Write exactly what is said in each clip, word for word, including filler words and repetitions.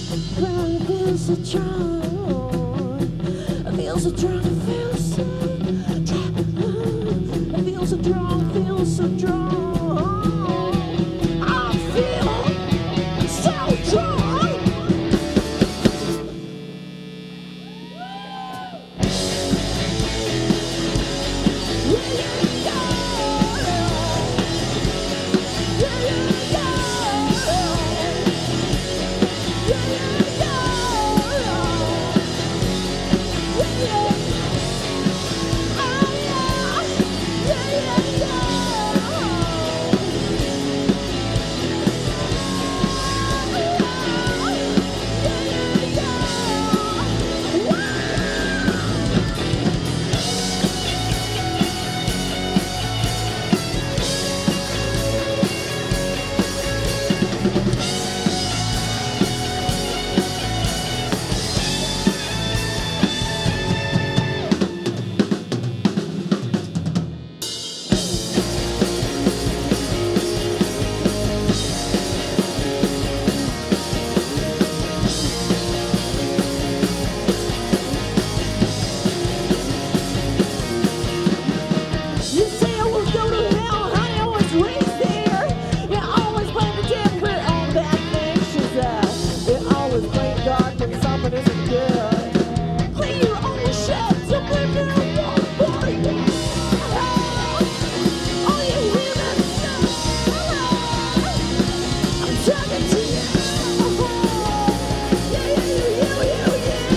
I feel so strong. I feel so strong. I feel so strong. I feel so strong. Feel so strong. I feel so strong. Yeah, yeah, yeah. Yeah, yeah, yeah. Yeah, yeah, yeah. Yeah, yeah. Oh, yeah. Yeah, yeah, you say I was go to hell, honey, I was raised there. You always blame the devil for all bad things she said. You always blame God when something isn't good. Clean your own shit, don't blame your own boy. All you women, I'm talking to you. Yeah, yeah, yeah, yeah, yeah,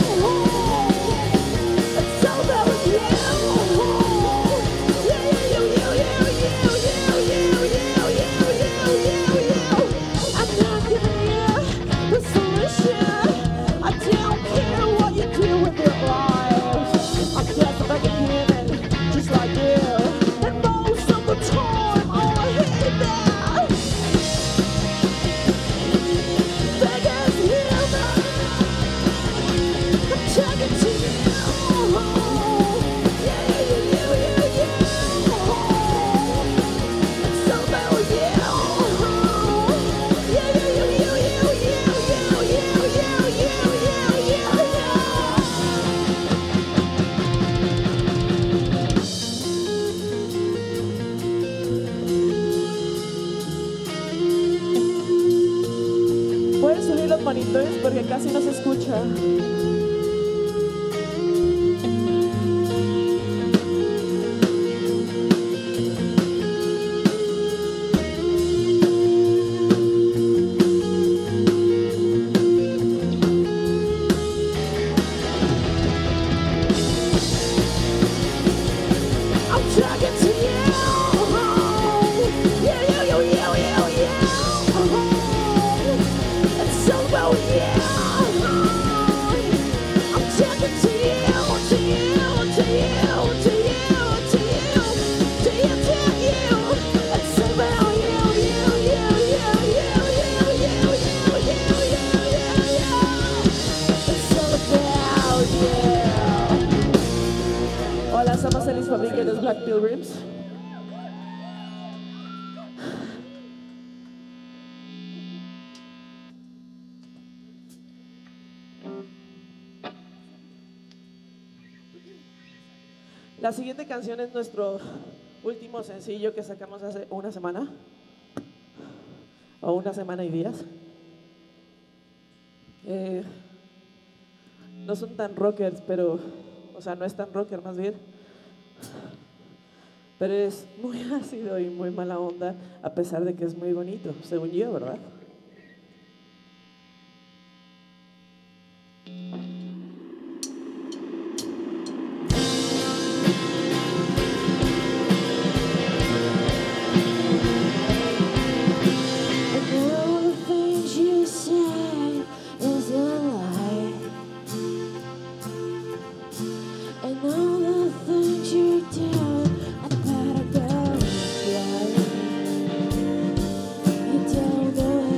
yeah. It's all about you. Yeah, yeah, yeah, yeah, yeah, yeah, yeah, yeah, yeah, yeah, yeah, yeah. I'm not giving you the solution. I don't care what you do with your lives. I'm just like a human, just like you. And most of the time, oh, I hate that. Because human, I'm talking to you. Yeah, yeah, yeah, yeah, yeah, yeah. It's all about you. Yeah, yeah, yeah, yeah, yeah, yeah, yeah, yeah, yeah, yeah, yeah, yeah. Puedes subir los monitores porque casi no se escucha. I'm talking to you. Yeah, yeah, yeah, yeah, yeah, yeah. It's all about you. I'm talking to you, to you, to you, to you, to you, to you, to you. It's all about you, you, you, you, you, you, you, you, you, you, you, you. It's all about you. Hola, somos Elis Fabrica y los Black Pilgrims. La siguiente canción es nuestro último sencillo que sacamos hace una semana o una semana y días. Eh, no son tan rockers, pero, o sea, no es tan rocker más bien, pero es muy ácido y muy mala onda, a pesar de que es muy bonito, según yo, ¿verdad? You don't know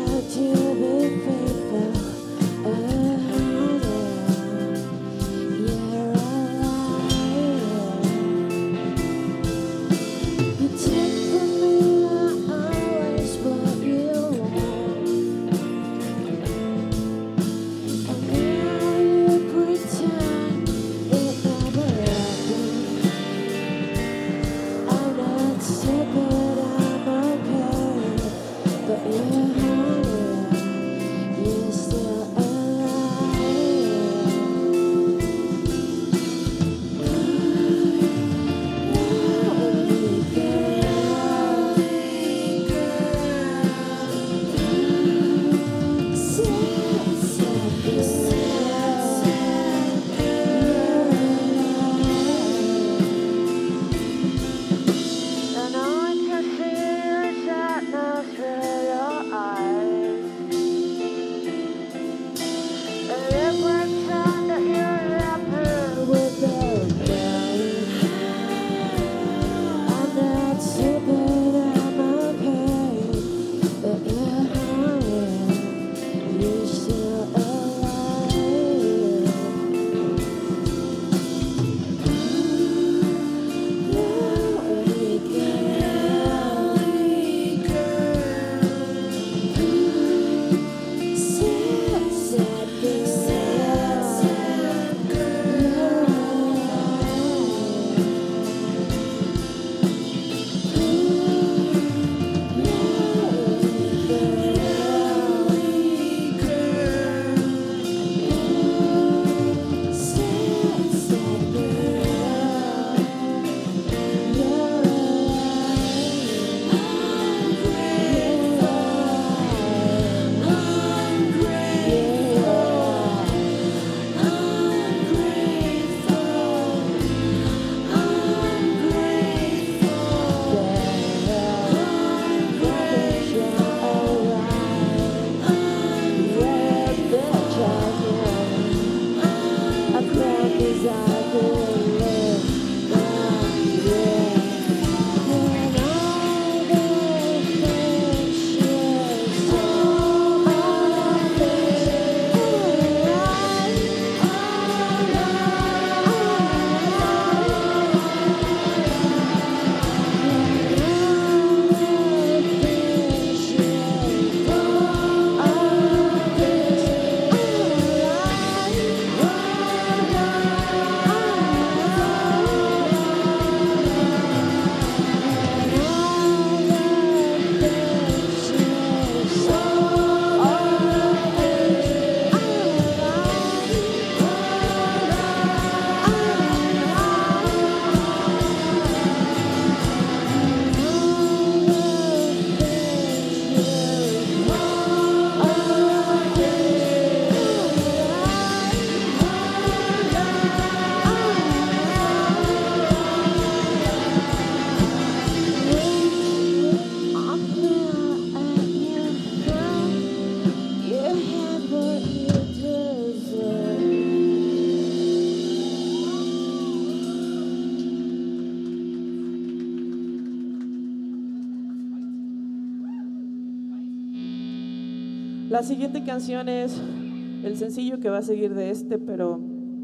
La siguiente canción es el sencillo que va a seguir de este, pero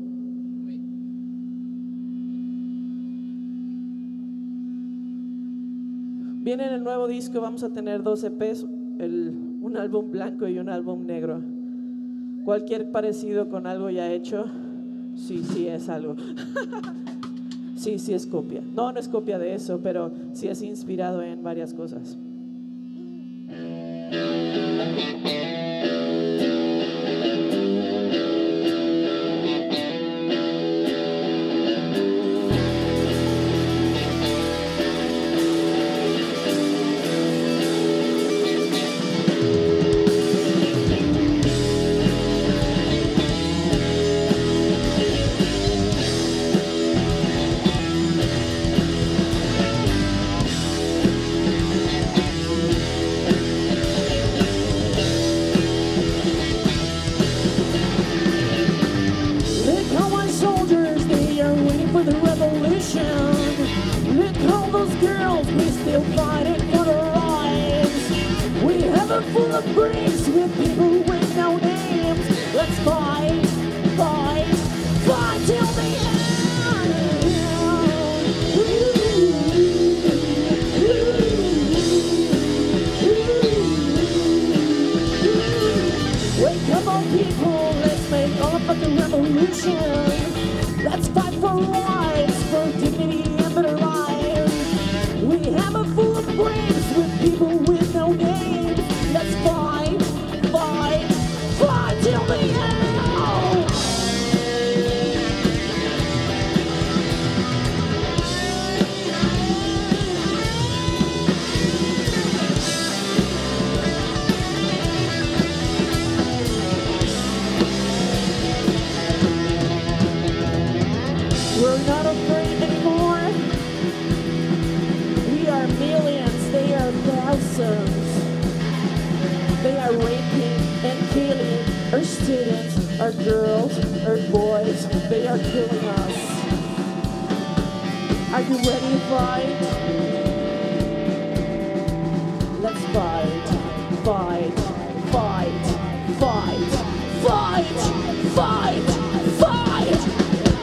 viene en el nuevo disco. Vamos a tener dos E Pes, el, un álbum blanco y un álbum negro. Cualquier parecido con algo ya hecho, sí, sí es algo. Sí, sí es copia. No, no es copia de eso, pero sí es inspirado en varias cosas. Full of bricks with people with no names. Let's fight, fight, fight till the end. Wake up all people, let's make all about the revolution. Let's fight for rights, for dignity and better lives. We have a full of bricks with people with no names. Let's fight, fight, fight till the end. We're not afraid anymore. We are millions, they are thousands. They are raping and killing our students, our girls, our boys. They are killing us. Are you ready to fight? Let's fight, fight, fight, fight, fight, fight, fight.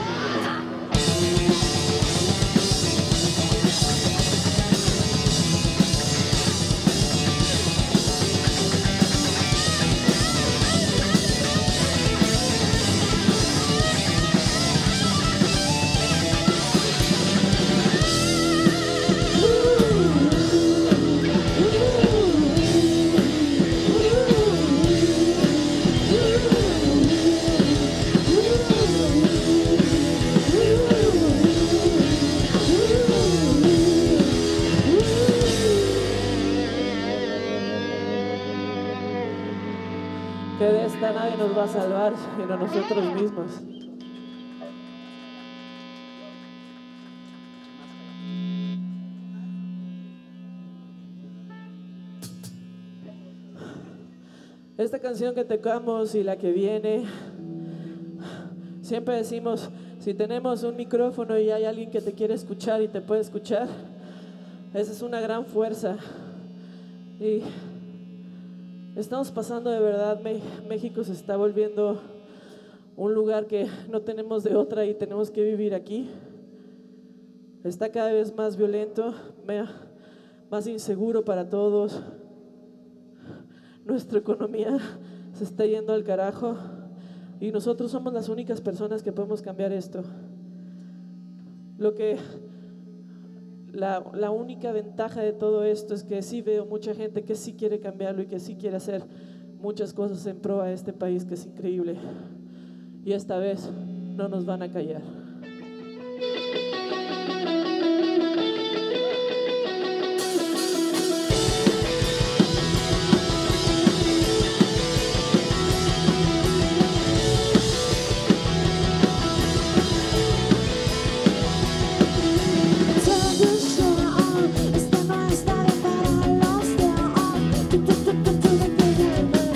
Que de esta nadie nos va a salvar, sino nosotros mismos. Esta canción que tocamos y la que viene, siempre decimos, si tenemos un micrófono y hay alguien que te quiere escuchar y te puede escuchar, esa es una gran fuerza. Y estamos pasando de verdad, México se está volviendo un lugar que no tenemos de otra y tenemos que vivir aquí. Está cada vez más violento, más inseguro para todos. Nuestra economía se está yendo al carajo y nosotros somos las únicas personas que podemos cambiar esto. Lo que La, la única ventaja de todo esto es que sí veo mucha gente que sí quiere cambiarlo y que sí quiere hacer muchas cosas en pro a este país que es increíble. Y esta vez no nos van a callar.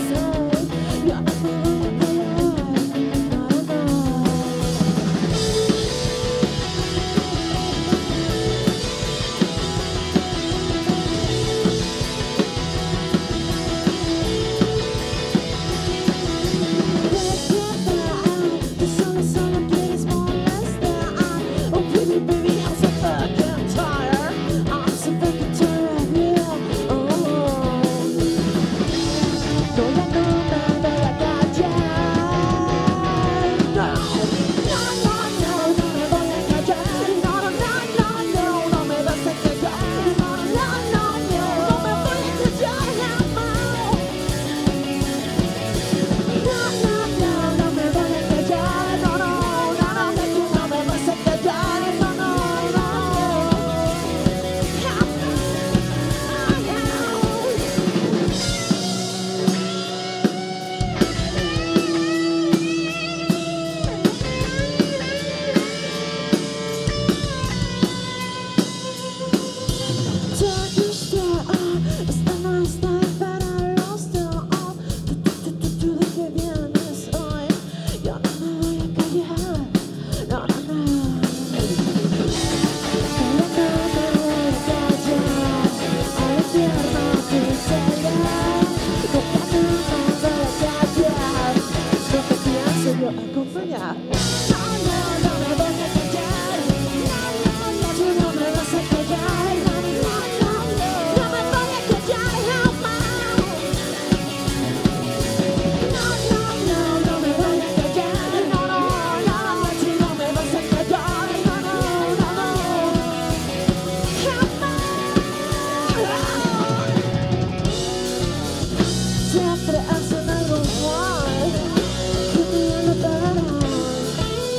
Yeah. acompañar. No, no, no me voy a callar. No, no, no, tú no me vas a callar. No, no, no, no me voy a callar jamás. No, no, no, no me voy a callar. No, no, no, no, tú no me vas a callar. No, no, no, no, jamás. Siempre hacen algo mal, que me lo darán.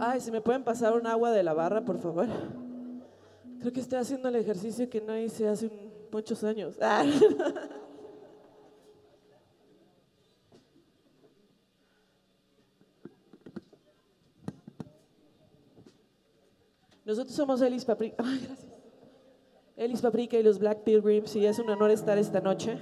Ay, si me pueden pasar un agua de la barra, por favor. Creo que estoy haciendo el ejercicio que no hice hace un- muchos años. Ah. Nosotros somos Elis Paprika. Ay, gracias. Elis Paprika y los Black Pilgrims, y es un honor estar esta noche.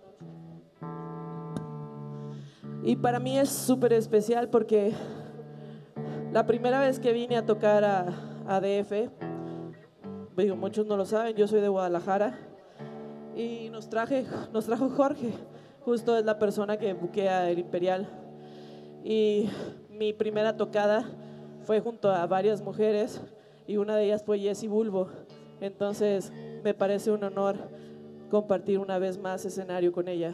Y para mí es súper especial porque la primera vez que vine a tocar a, a D F, digo, muchos no lo saben, yo soy de Guadalajara, y nos, traje, nos trajo Jorge, justo es la persona que buquea el Imperial. Y mi primera tocada fue junto a varias mujeres, y una de ellas fue Jessie Bulbo. Entonces me parece un honor compartir una vez más escenario con ella.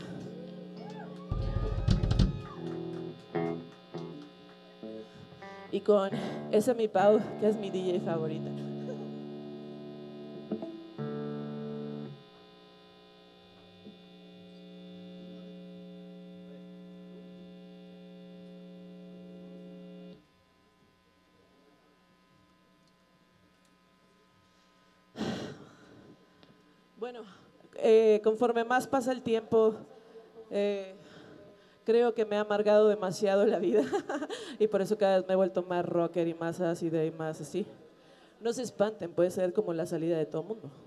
Y con esa mi Pau, que es mi D J favorita. Bueno, eh, conforme más pasa el tiempo, eh, creo que me ha amargado demasiado la vida y por eso cada vez me he vuelto más rocker y más ácida y más así. No se espanten, puede ser como la salida de todo el mundo.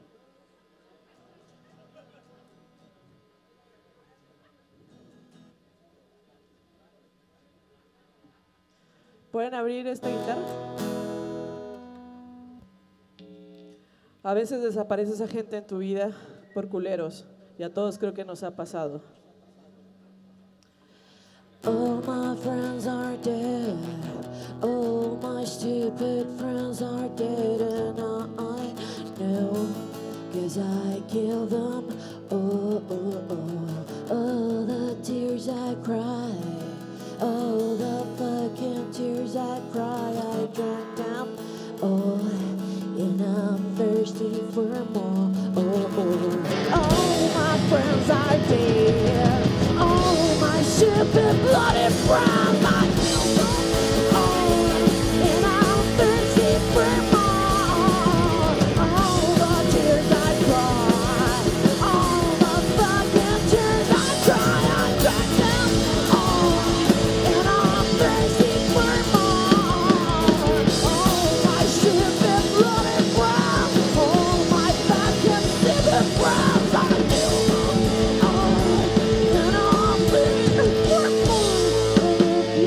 ¿Pueden abrir esta guitarra? A veces desaparece esa gente en tu vida por culeros, y a todos creo que nos ha pasado. All my friends are dead. All my stupid friends are dead, and I know, 'cause I killed them. Oh, oh, oh, oh, the tears I cry. Oh, the fucking tears I cry. I drank them all, and I'm thirsty for more. Oh, oh, all my friends are dead. All my stupid bloody friends, I killed them all, and I'm thirsty for more. All the tears I cry, all the fucking tears I cry, I drank them all, and I'm thirsty for more. All my stupid bloody friends, all my fucking stupid friends, I killed them all, and I'm thirsty for more.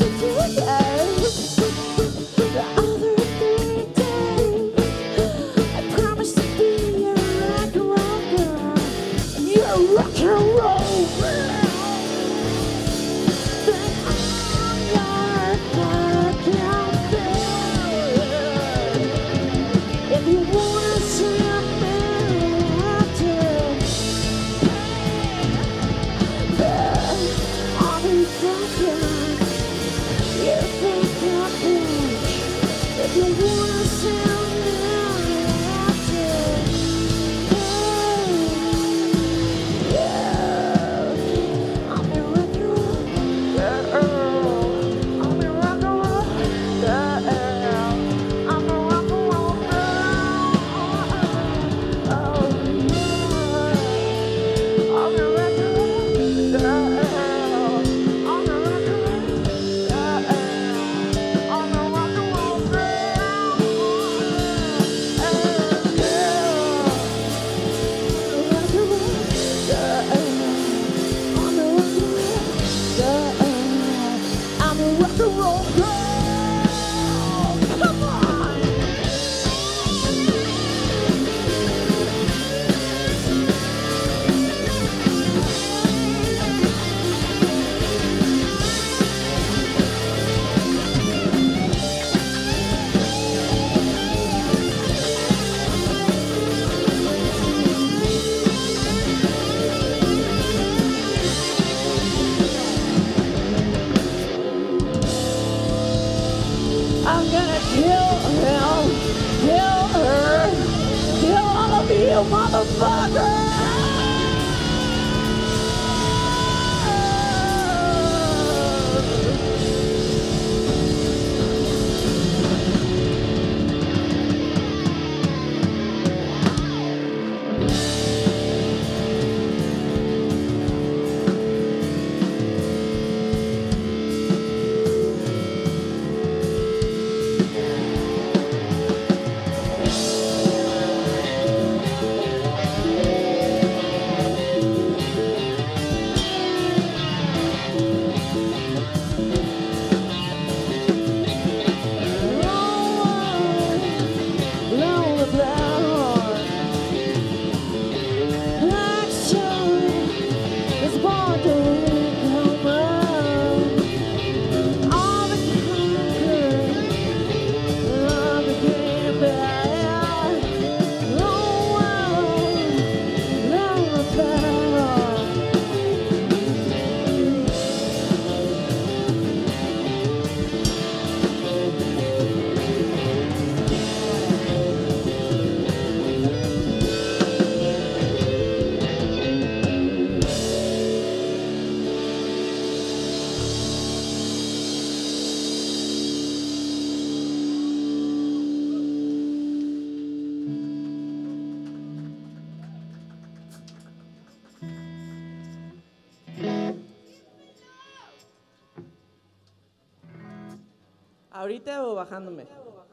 ¿Ahorita o bajándome?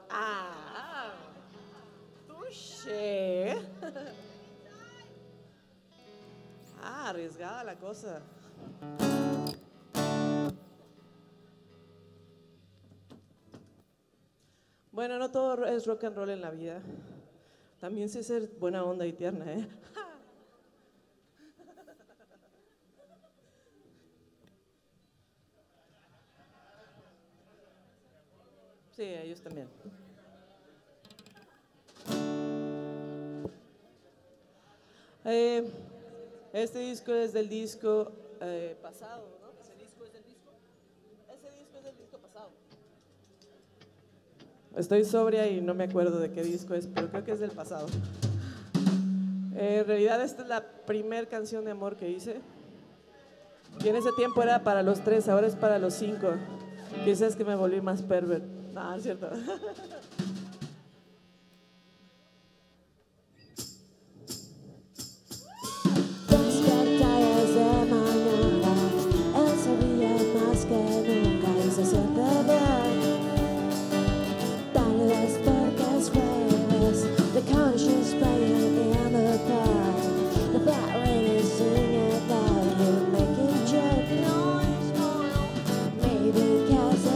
Ah, touché. Ah, arriesgada la cosa. Bueno, no todo es rock and roll en la vida. También sé ser buena onda y tierna, ¿eh? Sí, ellos también. Eh, este disco es del disco eh, pasado, ¿no? ¿Ese disco es del disco? Ese disco es del disco pasado. Estoy sobria y no me acuerdo de qué disco es, pero creo que es del pasado. Eh, en realidad esta es la primera canción de amor que hice. Y en ese tiempo era para los tres, ahora es para los cinco. Quizás que me volví más pervert. No, es cierto. Despertar de mañana, ese día más que nunca y se siente bien. Tal vez porque es jueves, the conscious playing in the park. The fat lady singing that you making jerk noise. Maybe cause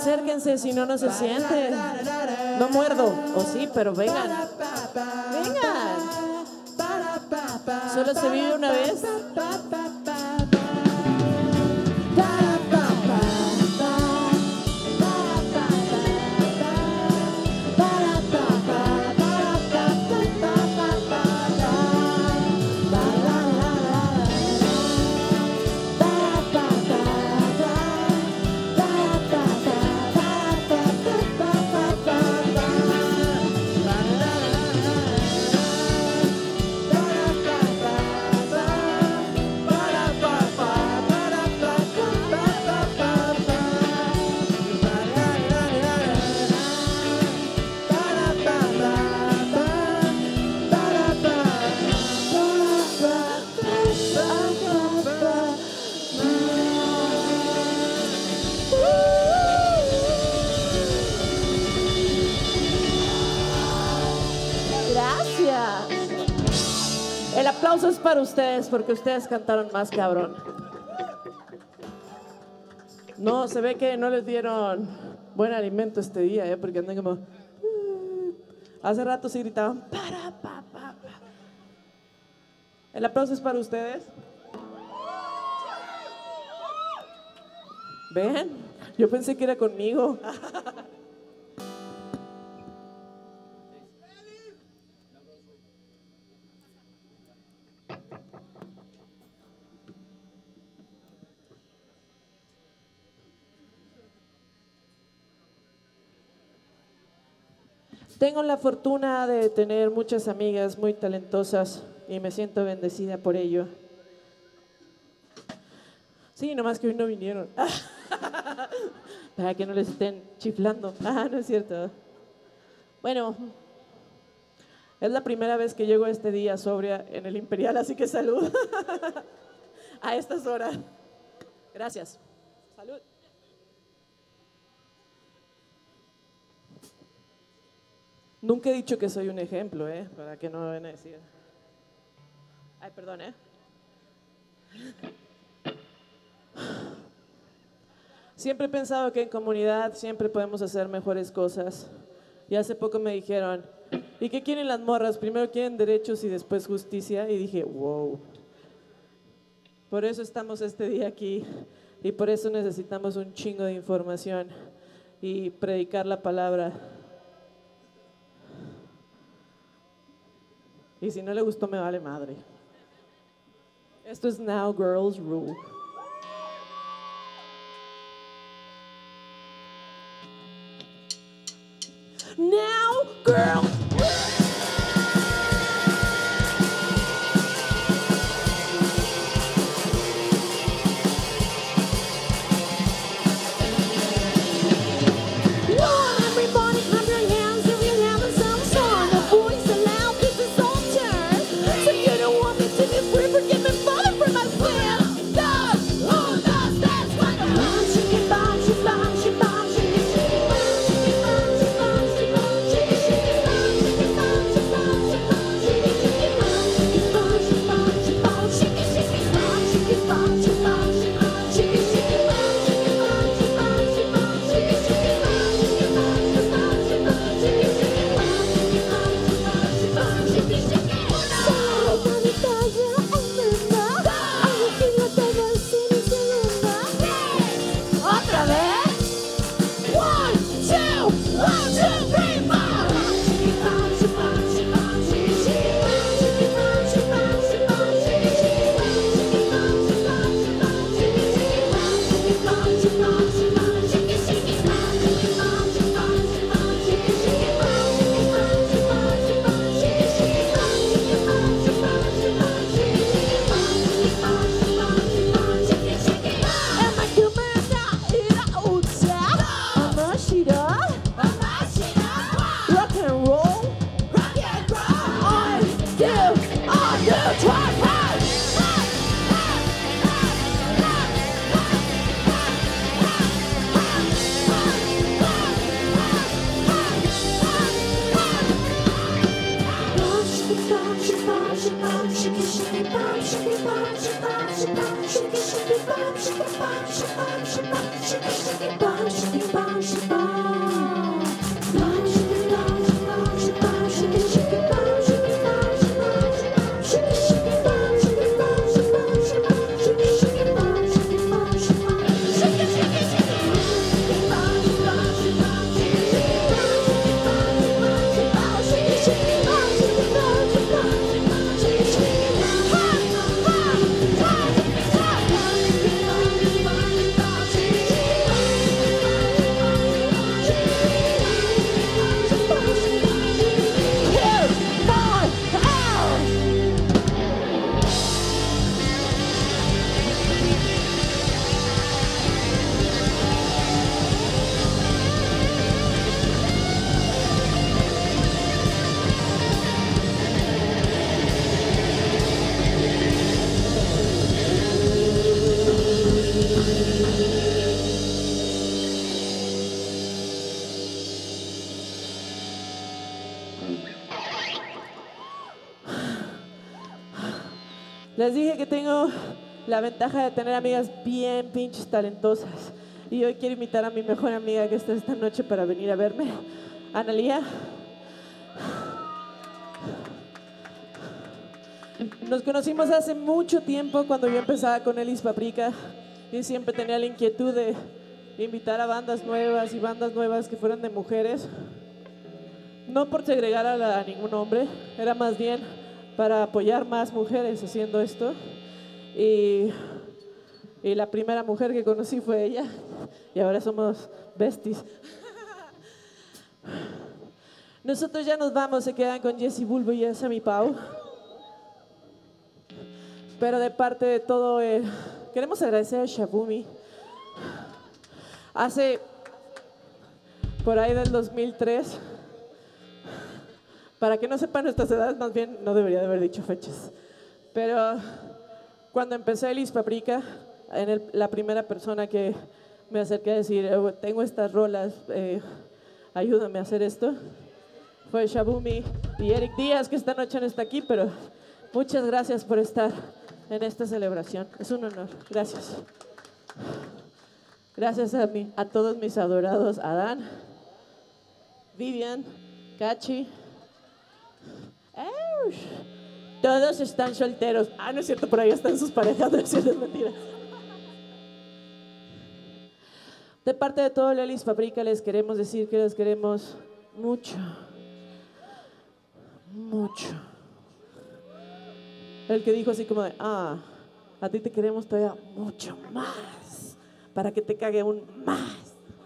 acérquense, si no, no se siente. No muerdo, o sí, pero vengan. Vengan. Solo se vive una vez. El aplauso es para ustedes porque ustedes cantaron más cabrón. No, se ve que no les dieron buen alimento este día, ¿eh? Porque andan como... Uh, hace rato sí gritaban... Para, pa, pa, pa. El aplauso es para ustedes. ¿Ven? Yo pensé que era conmigo. Tengo la fortuna de tener muchas amigas muy talentosas y me siento bendecida por ello. Sí, nomás que hoy no vinieron. Para que no les estén chiflando. Ah, no es cierto. Bueno, es la primera vez que llego este día sobria en el Imperial, así que salud. A estas horas. Gracias. Salud. Nunca he dicho que soy un ejemplo, ¿eh? Para que no me vayan a decir. Ay, perdón, ¿eh? Siempre he pensado que en comunidad siempre podemos hacer mejores cosas. Y hace poco me dijeron, ¿y qué quieren las morras? Primero quieren derechos y después justicia. Y dije, wow. Por eso estamos este día aquí. Y por eso necesitamos un chingo de información y predicar la palabra. Y si no le gustó, me vale madre. Esto es Now Girls Rule. Now Girls Rule. Shake it, shake it, Les dije que tengo la ventaja de tener amigas bien pinches talentosas. Y hoy quiero invitar a mi mejor amiga que está esta noche para venir a verme. Analía. Nos conocimos hace mucho tiempo cuando yo empezaba con Elis Paprika y siempre tenía la inquietud de invitar a bandas nuevas y bandas nuevas que fueran de mujeres. No por segregar a, la, a ningún hombre, era más bien para apoyar más mujeres haciendo esto. Y, y la primera mujer que conocí fue ella y ahora somos besties. Nosotros ya nos vamos, se quedan con Jessy Bulbo y Sammy Pau. Pero de parte de todo, eh, queremos agradecer a Shabumi. Hace, por ahí del dos mil tres, para que no sepan nuestras edades, más bien no debería de haber dicho fechas, pero cuando empecé Elis Paprika, en el, la primera persona que me acerqué a decir, oh, tengo estas rolas, eh, ayúdame a hacer esto, fue Shabumi y Eric Díaz, que esta noche no está aquí, pero muchas gracias por estar en esta celebración. Es un honor. Gracias. Gracias a, mi, a todos mis adorados, Adán, Vivian, Cachi. ¡Eush! Todos están solteros. Ah, no es cierto, por ahí están sus parejas, no es cierto, es mentira. De parte de todo Elis Paprika les queremos decir que les queremos mucho. Mucho. El que dijo así como de, ah, a ti te queremos todavía mucho más, para que te cague aún más.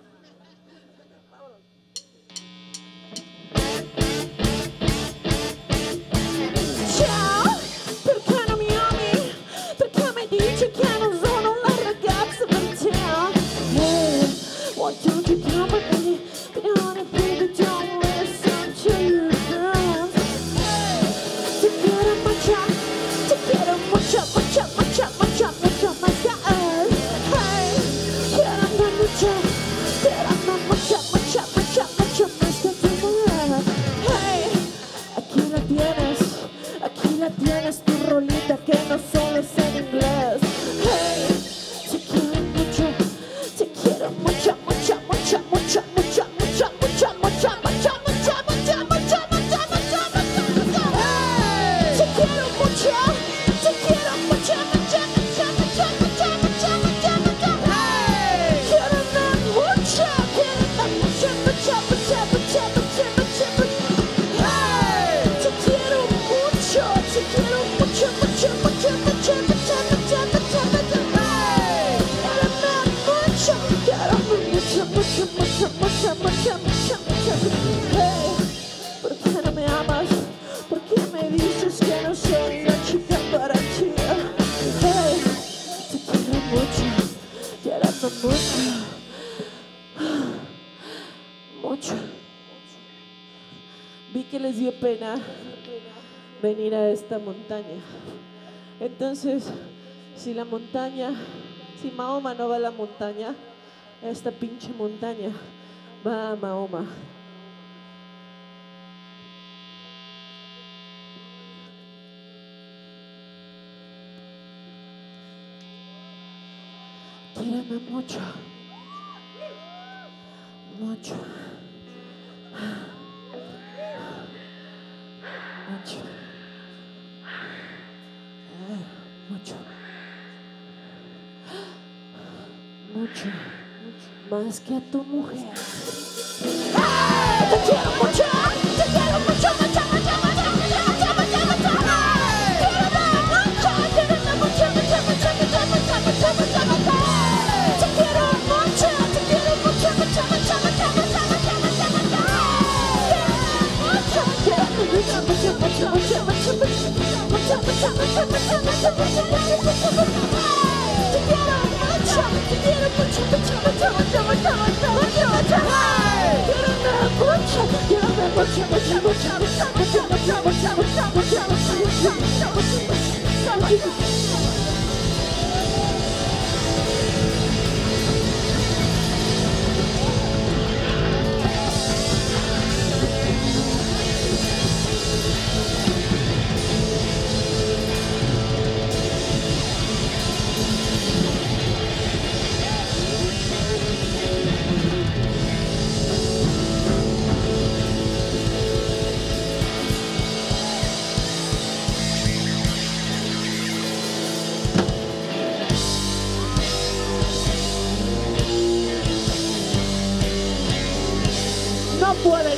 Ciao, perché non mi ami? Perché mi dici che non sono la ragazza per te? Hey, why don't you come with me? Honey, baby, don't listen to your friends. Te quiero mucho, te quiero mucho, mucho, mucho, mucho, mucho más que él. Hey, quiero mucho, quiero mucho, mucho, mucho, mucho más que tu mujer. Hey, aquí la tienes, aquí la tienes tu rolita que no solo es en inglés. Hey, te quiero mucho, te quiero mucho, mucho, mucho, mucho, mucho, mucho, mucho, mucho, mucho, mucho, mucho, mucho, mucho, mucho, mucho. Hey, te quiero mucho, te quiero mucho, mucho, mucho, mucho, mucho, mucho, mucho, mucho. Hey, quiero dar mucho, quiero dar mucho, mucho, mucho, mucho, mucho, mucho, mucho. Hey, te quiero mucho, te quiero mucho, mucho, mucho, mucho, mucho, mucho, mucho, mucho. Hey, quiero dar mucho, quiero mucho, mucho, mucho, mucho, mucho, mucho, mucho. Hey, ¿por qué no me amas? ¿Por qué me dices que no soy la chica para ti? Hey, te quiero mucho, quiero mucho, mucho. Vi que les dio pena venir a esta montaña. Entonces, si la montaña, si Mahoma no va a la montaña, esta pinche montaña va a Mahoma. Quíreme mucho, mucho, mucho, Ah, mucho, mucho, más que a tu mujer. Hey, te quiero mucho, te quiero mucho, mucho, mucho, mucho, mucho, mucho, mucho, mucho. Hey, quiero dar mucho, quiero dar mucho, mucho, mucho, mucho, mucho, mucho, mucho, mucho. Hey, te quiero mucho, te quiero mucho, mucho, mucho, mucho, mucho, mucho, mucho, mucho. Hey, quiero mucho, quiero mucho, mucho, mucho, mucho, mucho, mucho, mucho, mucho, mucho, mucho, mucho, mucho, mucho, mucho, mucho. Hey, te quiero mucho, te quiero mucho, mucho, mucho, mucho, mucho, mucho, mucho, mucho. Hey, quiero dar mucho, quiero dar mucho, mucho, mucho, mucho, mucho, mucho, mucho, mucho, mucho, mucho, mucho, mucho, mucho, mucho.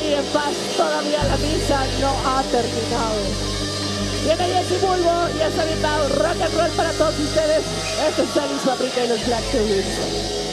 dormir en paz, todavía la misa no ha terminado. Viene Jesse Bulbo y está gritado rock and roll para todos ustedes. Esto es Elvis Paprika y los Black Tulips.